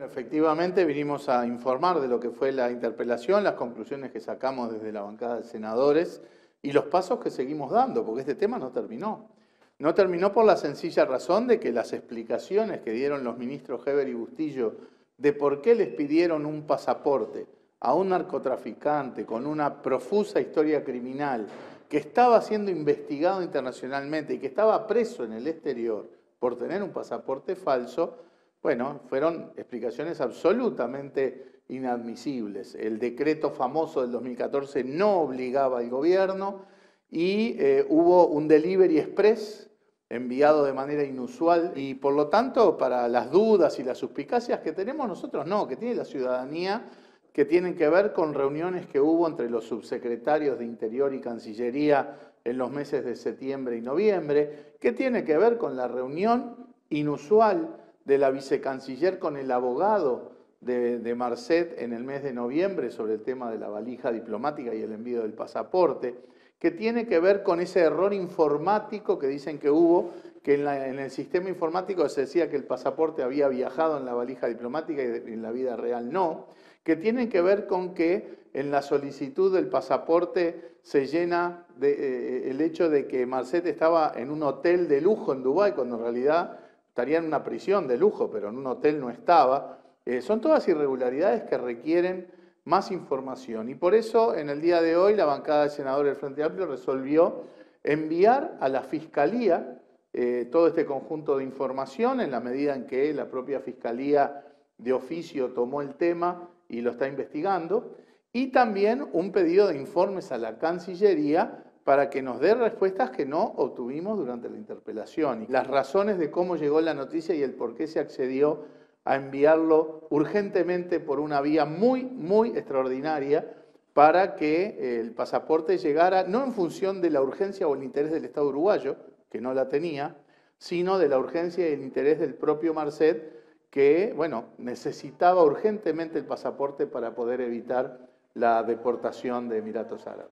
Efectivamente, vinimos a informar de lo que fue la interpelación, las conclusiones que sacamos desde la bancada de senadores y los pasos que seguimos dando, porque este tema no terminó. No terminó por la sencilla razón de que las explicaciones que dieron los ministros Heber y Bustillo de por qué les pidieron un pasaporte a un narcotraficante con una profusa historia criminal que estaba siendo investigado internacionalmente y que estaba preso en el exterior por tener un pasaporte falso, bueno, fueron explicaciones absolutamente inadmisibles. El decreto famoso del 2014 no obligaba al gobierno y hubo un delivery express enviado de manera inusual y por lo tanto para las dudas y las suspicacias que tenemos nosotros no, que tiene la ciudadanía, que tienen que ver con reuniones que hubo entre los subsecretarios de Interior y Cancillería en los meses de septiembre y noviembre, que tiene que ver con la reunión inusual de la vicecanciller con el abogado de Marcet en el mes de noviembre sobre el tema de la valija diplomática y el envío del pasaporte, que tiene que ver con ese error informático que dicen que hubo, que en el sistema informático se decía que el pasaporte había viajado en la valija diplomática y en la vida real no, que tiene que ver con que en la solicitud del pasaporte se llena el hecho de que Marcet estaba en un hotel de lujo en Dubái, cuando en realidad estaría en una prisión de lujo, pero en un hotel no estaba. Son todas irregularidades que requieren más información. Y por eso, en el día de hoy, la bancada de senadores del Frente Amplio resolvió enviar a la Fiscalía todo este conjunto de información en la medida en que la propia Fiscalía de oficio tomó el tema y lo está investigando, y también un pedido de informes a la Cancillería para que nos dé respuestas que no obtuvimos durante la interpelación. Y las razones de cómo llegó la noticia y el por qué se accedió a enviarlo urgentemente por una vía muy extraordinaria para que el pasaporte llegara, no en función de la urgencia o el interés del Estado uruguayo, que no la tenía, sino de la urgencia y el interés del propio Marcet, que, bueno, necesitaba urgentemente el pasaporte para poder evitar la deportación de Emiratos Árabes.